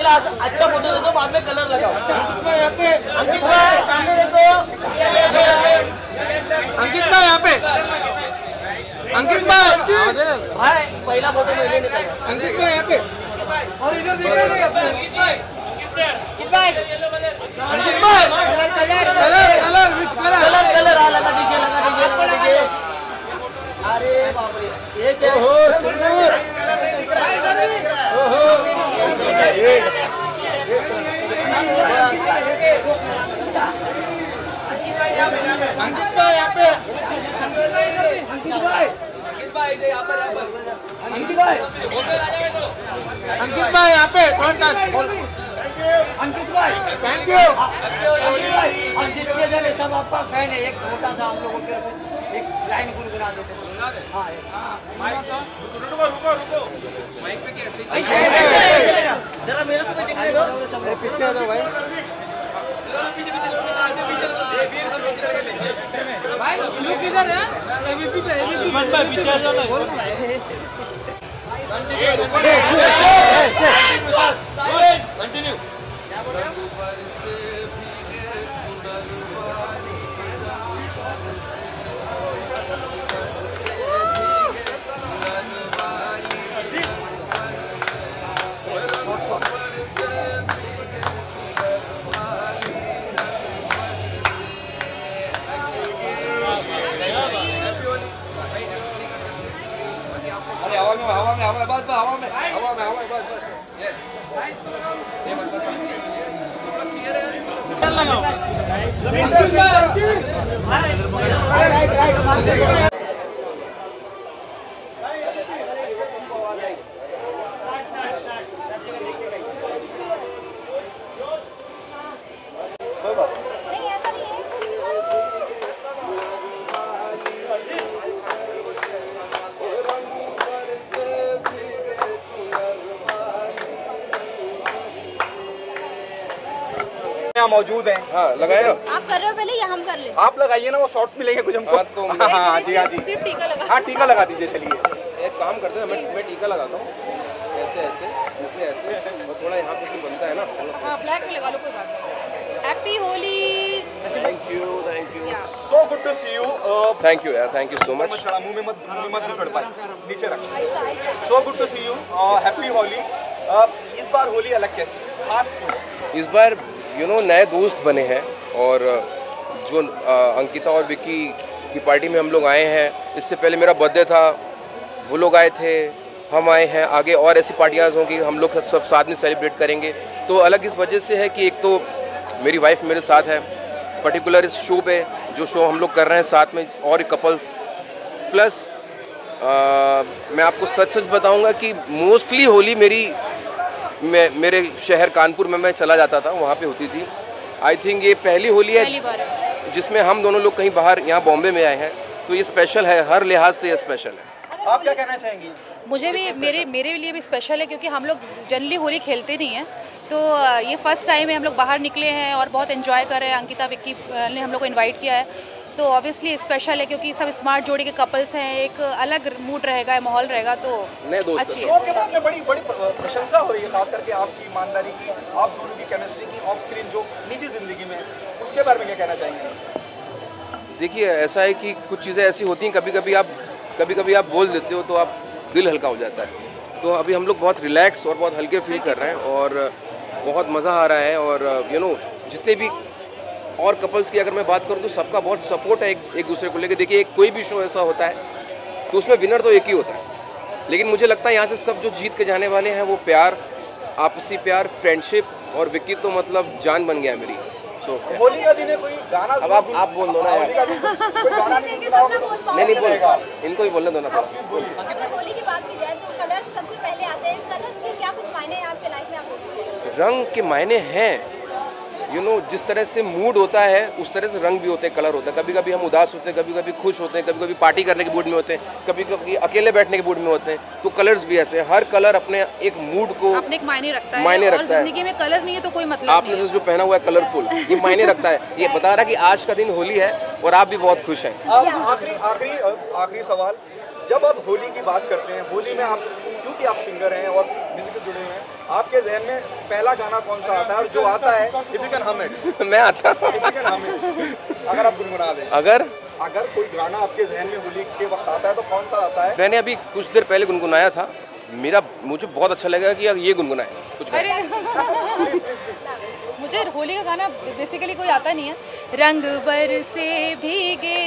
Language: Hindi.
अच्छा फोटो दे दो, बाद में कलर लगाओ। अंकित भाई सामने देखो। अंकित भाई यहाँ पे, अंकित भाई भाई पहला फोटो मैंने निकाला। अंकित भाई यहाँ पे, और इधर दिख रहा नहीं अंकित भाई। अंकित भाई अंकित भाई colour colour which colour colour colour आ लगा दीजिए, लगा दीजिए, लगा दीजिए। अरे बाप रे, ये क्या है? अंकित भाई यहाँ पे, अंकित भाई यहाँ पर, अंकित भाई अंकित भाई यहाँ पे, अंकित भाई थैंक यू। अंकित भाई, हम जितने जने सब आपका फैन है, एक छोटा सा हम लोगों के एक लाइन गुनगुना देते हैं। हाँ माइक पे कैसे जरा मेरे को भी दिखने दो। पीछे आ जाओ भाई, लुक किधर है? एबीपी पे, एबीपी पे पीछे आ जाओ ना। कंटिन्यू। हवा में बस यस मौजूद हैं। हाँ लगाए ना, आप कर रहे हो पहले या हम कर ले? आप लगाइए ना, वो शॉर्ट्स मिलेंगे कुछ हमको। हाँ, तो हाँ जी, हाँ जी, सिर्फ टीका लगा। हाँ टीका लगा दीजिए। चलिए एक काम करते हैं, मैं टीका लगाता हूँ, ऐसे ऐसे ऐसे ऐसे, और थोड़ा यहाँ पे भी बनता है ना। हाँ ब्लैक में लगा लो, कोई बात नहीं। Happy Holi. Thank you so good to see you. Thank you यार, थैंक यू सो मच। मत चढ़ा, मुंह में मत छोड़ पाए, नीचे रख। आहिस्ता आहिस्ता। So good to see you, happy Holi. इस बार होली अलग कैसी, खास क्यों? इस बार नए दोस्त बने हैं, और जो अंकिता और विक्की की पार्टी में हम लोग आए हैं। इससे पहले मेरा बर्थडे था, वो लोग आए थे, हम आए हैं। आगे और ऐसी पार्टियाँ होंगी, हम लोग सब साथ में सेलिब्रेट करेंगे। तो अलग इस वजह से है कि एक तो मेरी वाइफ मेरे साथ है, पर्टिकुलर इस शो पे जो शो हम लोग कर रहे हैं साथ में, और कपल्स प्लस मैं आपको सच बताऊंगा कि मोस्टली होली मेरे शहर कानपुर में मैं चला जाता था, वहाँ पे होती थी। आई थिंक ये पहली होली है जिसमें हम दोनों लोग कहीं बाहर यहाँ बॉम्बे में आए हैं, तो ये स्पेशल है, हर लिहाज से ये स्पेशल है। आप क्या कहना चाहेंगी? मुझे भी मेरे लिए भी स्पेशल है, क्योंकि हम लोग जनरली होली खेलते नहीं हैं, तो ये फर्स्ट टाइम है हम लोग बाहर निकले हैं और बहुत एंजॉय कर रहे हैं। अंकिता विक्की ने हम लोग को इनवाइट किया है, तो ऑब्वियसली स्पेशल है, क्योंकि सब स्मार्ट जोड़ी के कपल्स हैं, एक अलग मूड रहेगा, माहौल रहेगा, तो अच्छी शो के बाद में बड़ी प्रशंसा हो रही है, खास करके आपकी ईमानदारी की, आप दोनों की केमिस्ट्री की, ऑफ स्क्रीन जो निजी जिंदगी में, उसके बारे में क्या कहना चाहेंगे? देखिए ऐसा है कि कुछ चीज़ें ऐसी होती हैं, कभी कभी आप बोल देते हो तो आप दिल हल्का हो जाता है। तो अभी हम लोग बहुत रिलैक्स और बहुत हल्के फील कर रहे हैं, और बहुत मज़ा आ रहा है। और जितने भी और कपल्स की अगर मैं बात करूं तो सबका बहुत सपोर्ट है एक दूसरे को लेकर। देखिए कोई भी शो ऐसा होता है तो उसमें विनर तो एक ही होता है, लेकिन मुझे लगता है यहाँ से सब जो जीत के जाने वाले हैं वो प्यार, आपसी प्यार, फ्रेंडशिप, और विक्की तो मतलब जान बन गया मेरी। होली का दिन है, कोई गाना अब आप बोल दो ना यार। कोई गाना नहीं बोल, इनको ही बोलने दो ना। अगर होली की बात की जाए तो कलर्स सबसे पहले आते हैं। कलर्स के क्या कुछ मायने हैं आपके लाइफ में? आप रंग के मायने हैं, जिस तरह से मूड होता है उस तरह से रंग भी होते हैं, कलर होता है। कभी कभी हम उदास होते हैं, कभी कभी खुश होते हैं, कभी कभी पार्टी करने के मूड में होते हैं, कभी कभी अकेले बैठने के मूड में होते हैं। तो कलर्स भी ऐसे हैं, हर कलर अपने एक मूड को अपने एक मायने रखता है, और जिंदगी में कलर नहीं है तो कोई मतलब आपने नहीं है। जो पहना हुआ है कलरफुल, ये मायने रखता है। ये बता रहा कि आज का दिन होली है और आप भी बहुत खुश हैं। आखिरी सवाल, जब आप होली की बात करते हैं, होली में आप, क्योंकि आप सिंगर हैं और म्यूजिक से जुड़े हैं, आपके जहन में पहला गाना कौन सा आता है, और जो आता है if you can hum it, मैं आता if you can hum it, अगर आप गुनगुना दें, अगर कोई गाना आपके जहन में होली के वक्त आता है तो कौन सा आता है? मैंने अभी कुछ देर पहले गुनगुनाया था, मुझे बहुत अच्छा लगा कि ये गुनगुनाए कुछ अरे मुझे होली का गाना बेसिकली कोई आता नहीं है। रंग बरसे भीगे